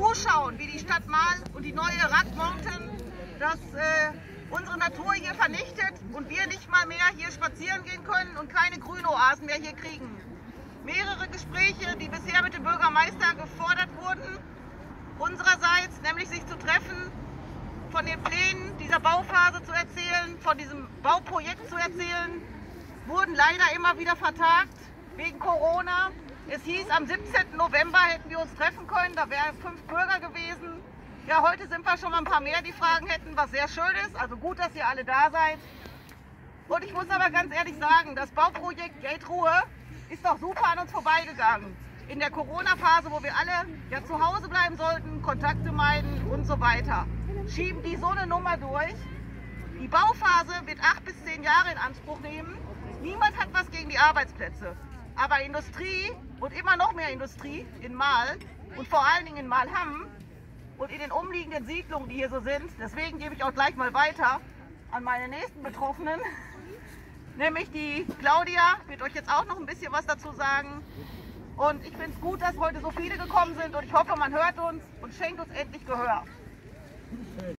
zuschauen, wie die Stadt Marl und die neue Rock Mountain unsere Natur hier vernichtet und wir nicht mal mehr hier spazieren gehen können und keine Grünoasen mehr hier kriegen. Mehrere Gespräche, die bisher mit dem Bürgermeister gefordert wurden, unsererseits, nämlich sich zu treffen, von den Plänen dieser Bauphase zu erzählen, von diesem Bauprojekt zu erzählen, wurden leider immer wieder vertagt wegen Corona. Es hieß, am 17. November hätten wir uns treffen können, da wären 5 Bürger gewesen. Ja, heute sind wir schon mal ein paar mehr, die Fragen hätten, was sehr schön ist. Also gut, dass ihr alle da seid. Und ich muss aber ganz ehrlich sagen, das Bauprojekt Geldruhe ist doch super an uns vorbeigegangen. In der Corona-Phase, wo wir alle ja zu Hause bleiben sollten, Kontakte meiden und so weiter. Schieben die so eine Nummer durch. Die Bauphase wird 8 bis 10 Jahre in Anspruch nehmen. Niemand hat was gegen die Arbeitsplätze. Aber Industrie und immer noch mehr Industrie in Marl und vor allen Dingen in Marl-Hamm und in den umliegenden Siedlungen, die hier so sind. Deswegen gebe ich auch gleich mal weiter an meine nächsten Betroffenen. Nämlich die Claudia wird euch jetzt auch noch ein bisschen was dazu sagen. Und ich finde es gut, dass heute so viele gekommen sind und ich hoffe, man hört uns und schenkt uns endlich Gehör.